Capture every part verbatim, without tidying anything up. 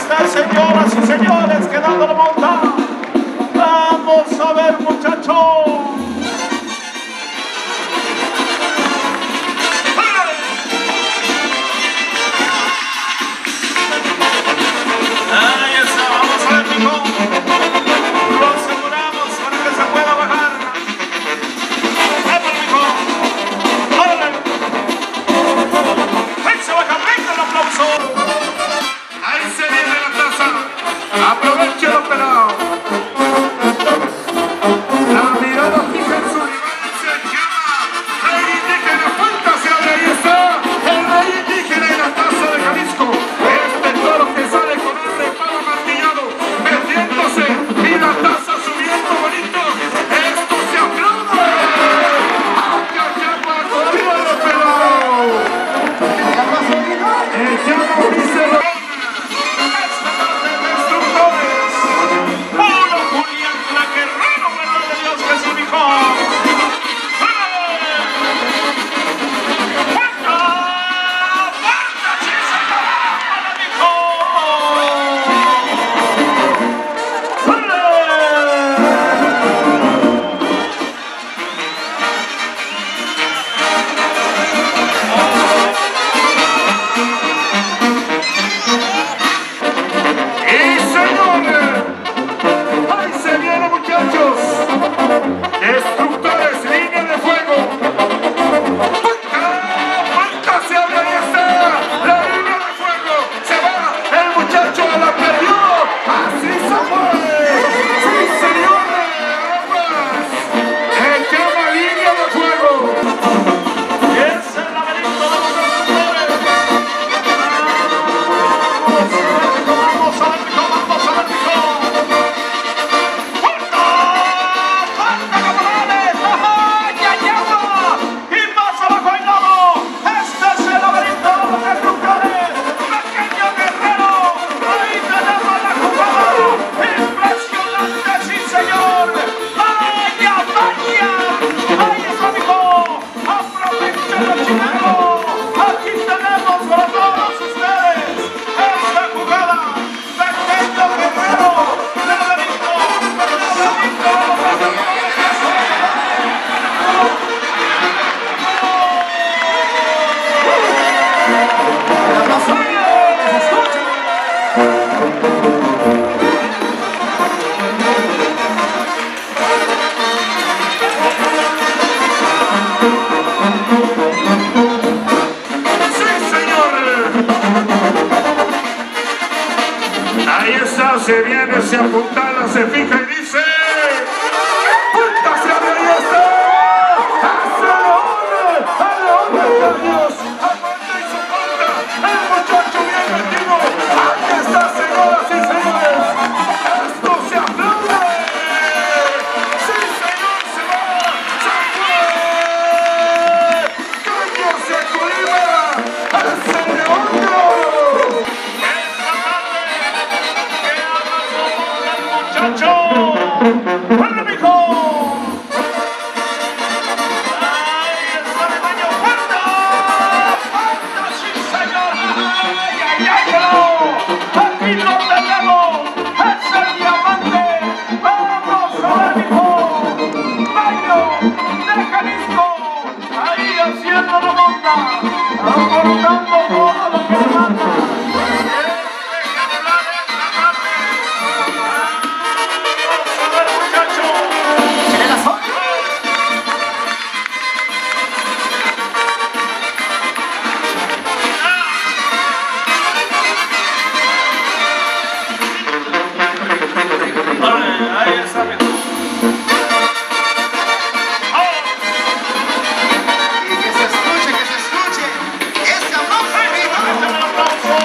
está, señoras y señores, quedando la monta. Vamos a ver, muchachos. Ahí está, vamos a ver, mijo. Lo aseguramos para que se pueda bajar. ¡Vamos, mijo! ¡Órale! ¡Ahí se baja! ¡Venga el aplauso! Ahí se viene la taza. ¡Aprovechelo, pelado! La mirada fija en su rival se llama Rey Indígena. ¡Puerta se abre! Ahí está el Rey Indígena y la taza de Jalisco. Este toro que sale con un reparo martillado, metiéndose y la taza subiendo bonito. ¡Esto se aplaude! ¡Acá, chapa, corriendo, pelado! El llamo dice lo... Esta tarde de Destructores. Puro Julián la Guerrero, verdad de Dios que sí, mijo. ¡Puerta! ¡Puerta, sí, señor! ¡Mijo! ¡Y señores! ¡Ahí se viene, muchachos! Destructores, línea de fuego. ¡Puerta! ¡Puerta se abre! ¡Ahí está! ¡La línea de fuego! ¡Se va! ¡El muchacho la perdió! ¡Así se fue! ¡Sí, señores! ¡Aguas! ¡El llama línea de fuego! ¡Es el laberinto de los destructores! ¡Vamos a ver, mijo! ¡Vamos a ver, mijo! ¡Puerta! ¡Puerta, camaradas! ¡Ay, ay, agua! ¡Y más abajo hay lodo! ¡Este es el laberinto de los destructores! ¡Pequeño guerrero! ¡Ahí tenemos la jugada! ¡Impresionante, sí, señor! ¡Vaya, vaya! ¡Ahí está, mijo! ¡Aprovechalo, chingado! ¡Aquí tenemos para todos ustedes esta jugada! ¡Pequeño guerrero! ¡Laberinto! ¡Laberinto! ¡Sí, señor! Ahí está, se viene, se apuntala, se fija y dice... ¡Puerta se abre! ¡Ahí está! ¡Hace león! ¡A león de Dios! ¡Aguanta y soporta! ¡El muchacho bien metido! ¡Aquí está, señoras y señores! ¡Esto se aplaude! ¡Sí, señor! ¡Se va! ¡Se fue! ¡Caño se colibra! ¡Hace león de oro! ¡Esta tarde! ¡Que haga soporte el muchacho! ¡Bueno, mijo! ¡Ahí está el baño! ¡Puerta! ¡Puerta, sí, señor! ¡Ay, ay, ay, pelado! ¡Aquí lo tenemos! ¡Es el diamante! ¡Vamos a ver, mijo! ¡Baño de Jalisco! ¡Ahí haciendo la monta! ¡Aportando todo lo que le manda! ¡Este general esta tarde! ¡Vamos a ver, muchachos! Ahí está, mijo. Y que se escuche, que se escuche. Ese aplauso, ¡Ahí está el aplauso!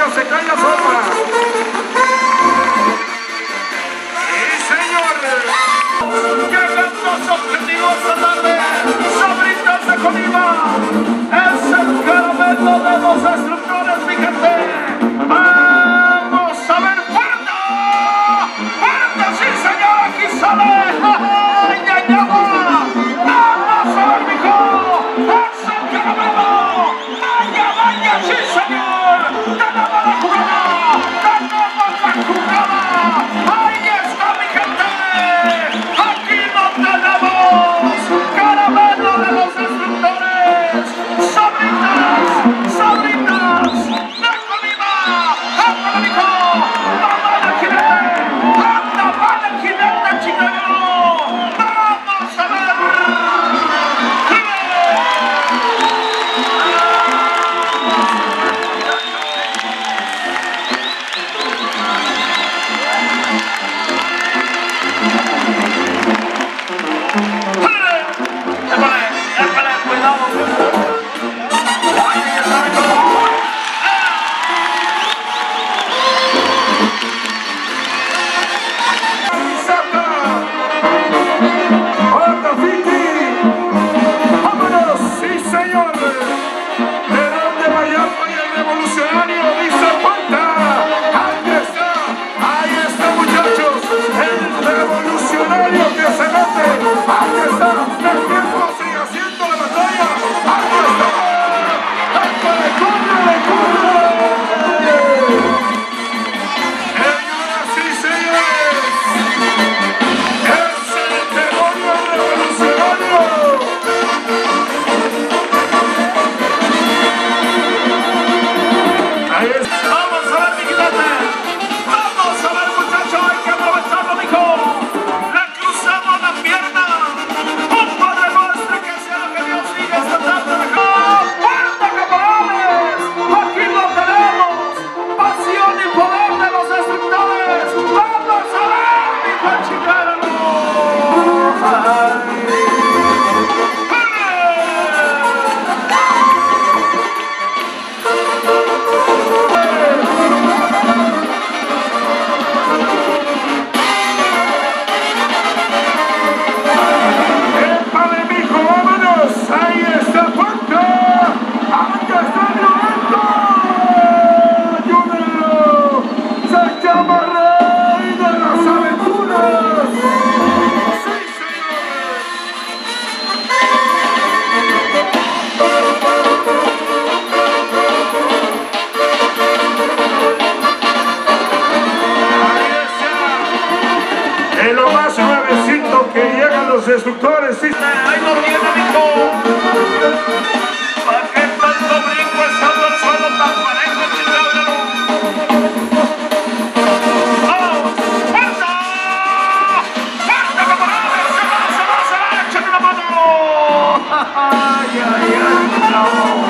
música se cae la sopa. ¡Sí, señor! Llegando su objetivo esta tarde, Sabritas de Colima, es el caramelo de los destructores, mi gente. Vamos a ver, fuerte, fuerte, sí señor, aquí sale, ya, ya va. Vamos a ver, mijo, es el caramelo, vaya, vaya, sí señor, tenemos la jugada, tenemos la jugada, ahí está mi gente. Aquí no tenemos caramelo de los destructores, Sabritas, Sabritas de Colima. ¡Anda, mijo! ¡Anda, el jinete! ¡Anda, va el jinete chileno! ¡Vamos a ver! Destructores, sí. Ahí lo tiene, mijo. ¿Para qué tanto brinco estando el suelo tan parejo, chingado? ¡Vamos! ¡Fuerza! ¡Fuerza, camaradas! ¡Se va, se va, se va! ¡Échale la mano! ¡Ay, ay, ay! ¡No!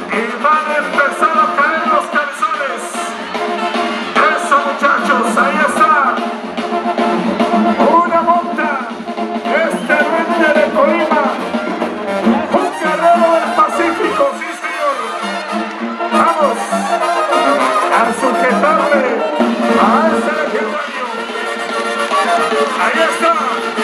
Y van a empezar a caer los calzones. Eso, muchachos, ahí está. Una monta. Este duende de Colima. Un guerrero del Pacífico, sí señor. Vamos a sujetarle a ese legendario. Ahí está.